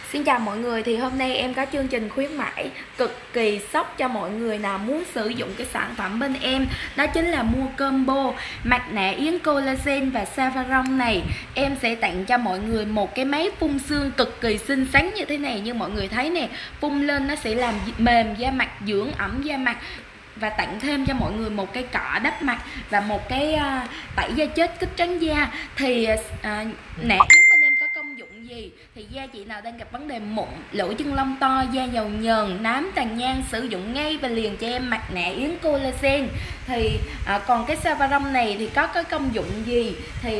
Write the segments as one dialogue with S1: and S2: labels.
S1: Xin chào mọi người, thì hôm nay em có chương trình khuyến mãi cực kỳ sốc cho mọi người nào muốn sử dụng cái sản phẩm bên em. Đó chính là mua combo mặt nạ yến collagen và Saffron này. Em sẽ tặng cho mọi người một cái máy phun sương cực kỳ xinh xắn như thế này. Như mọi người thấy nè, phun lên nó sẽ làm mềm da mặt, dưỡng ẩm da mặt. Và tặng thêm cho mọi người một cái cọ đắp mặt và một cái tẩy da chết kích trắng da. Thì nạ yến bên em có công dụng gì? Thì da chị nào đang gặp vấn đề mụn, lỗ chân lông to, da dầu nhờn, nám, tàn nhang, sử dụng ngay và liền cho em mặt nạ yến collagen. Thì còn cái Saffron này thì có cái công dụng gì? Thì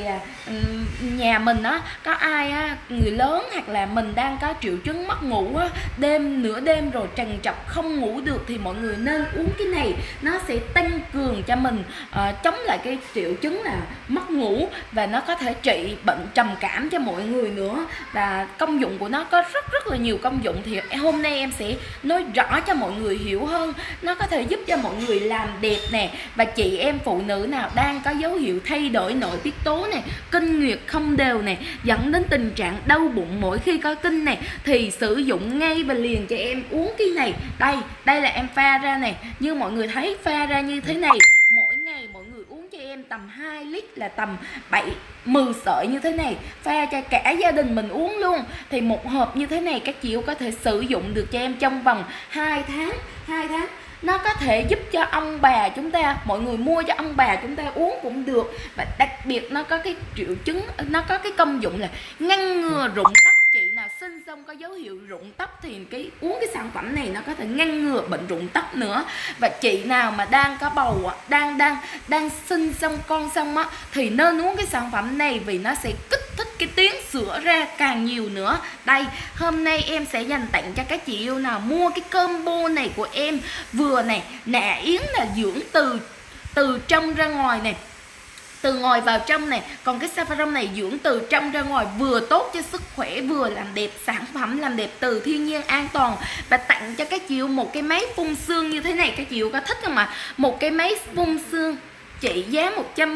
S1: nhà mình á, có ai á, người lớn hoặc là mình đang có triệu chứng mất ngủ á, nửa đêm rồi trằn trọc không ngủ được thì mọi người nên uống cái này. Nó sẽ tăng cường cho mình chống lại cái triệu chứng là mất ngủ, và nó có thể trị bệnh trầm cảm cho mọi người nữa. Và công dụng của nó có rất là nhiều công dụng, thì hôm nay em sẽ nói rõ cho mọi người hiểu hơn. Nó có thể giúp cho mọi người làm đẹp nè, và chị em phụ nữ nào đang có dấu hiệu thay đổi nội tiết tố này, kinh nguyệt không đều này, dẫn đến tình trạng đau bụng mỗi khi có kinh này, thì sử dụng ngay và liền cho em uống cái này. Đây là em pha ra này, như mọi người thấy pha ra như thế này. Mỗi ngày mọi người uống cho em tầm 2 lít là tầm 7-10 sợi như thế này, pha cho cả gia đình mình uống luôn. Thì một hộp như thế này các chị có thể sử dụng được cho em trong vòng 2 tháng. Nó có thể giúp cho ông bà chúng ta, mọi người mua cho ông bà chúng ta uống cũng được. Và đặc biệt nó có cái triệu chứng, nó có cái công dụng là ngăn ngừa rụng tóc. Chị nào sinh xong có dấu hiệu rụng tóc thì uống cái sản phẩm này nó có thể ngăn ngừa bệnh rụng tóc nữa. Và chị nào mà đang có bầu, đang sinh xong con xong á, thì nên uống cái sản phẩm này, vì nó sẽ kích thích cái tuyến sữa ra càng nhiều nữa. Đây, hôm nay em sẽ dành tặng cho các chị yêu nào mua cái combo này của em. Vừa này, nạ yến là dưỡng từ trong ra ngoài này, từ ngoài vào trong này. Còn cái Saffron này dưỡng từ trong ra ngoài, vừa tốt cho sức khỏe, vừa làm đẹp, sản phẩm làm đẹp từ thiên nhiên, an toàn. Và tặng cho các chị một cái máy phun sương như thế này. Các chị có thích không ạ? Một cái máy phun sương trị giá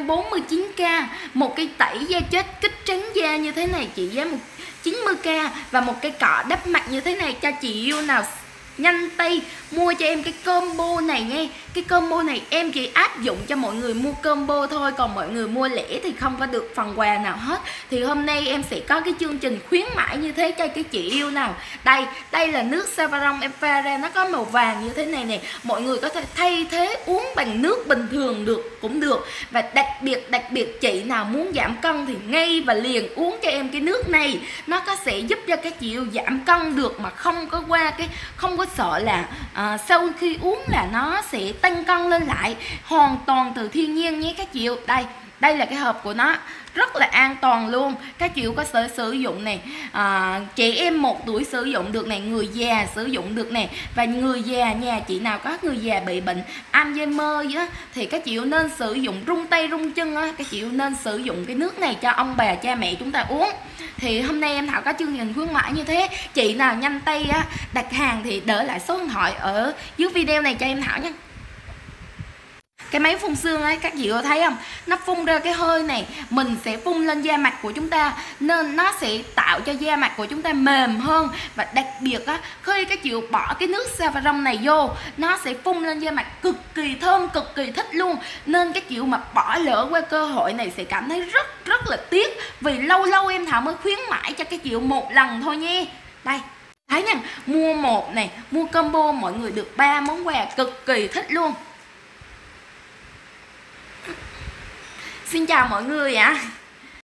S1: 149k, một cái tẩy da chết kích trắng da như thế này trị giá 90k, và một cái cọ đắp mặt như thế này. Cho chị yêu nào nhanh tay mua cho em cái combo này nghe. Cái combo này em chỉ áp dụng cho mọi người mua combo thôi, còn mọi người mua lẻ thì không có được phần quà nào hết. Thì hôm nay em sẽ có cái chương trình khuyến mãi như thế cho cái chị yêu nào. Đây là nước Saffron em pha ra, nó có màu vàng như thế này nè. Mọi người có thể thay thế uống bằng nước bình thường cũng được. Và đặc biệt chị nào muốn giảm cân thì ngay và liền uống cho em cái nước này. Nó sẽ giúp cho các chị yêu giảm cân được mà không có sợ là sau khi uống là nó sẽ tăng cân lên lại. Hoàn toàn từ thiên nhiên nhé các chị yêu. Đây là cái hộp của nó, rất là an toàn luôn. Các chị có thể sử dụng này, chị em 1 tuổi sử dụng được này, người già sử dụng được này. Và người già, nhà chị nào có người già bị bệnh Alzheimer á, thì các chị nên sử dụng rung tay rung chân á, các chị nên sử dụng cái nước này cho ông bà cha mẹ chúng ta uống. Thì hôm nay em Thảo có chương trình khuyến mãi như thế. Chị nào nhanh tay á, đặt hàng thì đỡ lại số điện thoại ở dưới video này cho em Thảo nha. Cái máy phun sương ấy, các chị có thấy không? Nó phun ra cái hơi này, mình sẽ phun lên da mặt của chúng ta, nên nó sẽ tạo cho da mặt của chúng ta mềm hơn. Và đặc biệt á, khi các chị bỏ cái nước Saffron này vô, nó sẽ phun lên da mặt cực kỳ thơm, cực kỳ thích luôn. Nên các chị mà bỏ lỡ qua cơ hội này sẽ cảm thấy rất là tiếc, vì lâu em Thảo mới khuyến mãi cho các chị một lần thôi nhé. Đây, thấy nha, mua một này, mua combo mọi người được 3 món quà cực kỳ thích luôn. Xin chào mọi người ạ.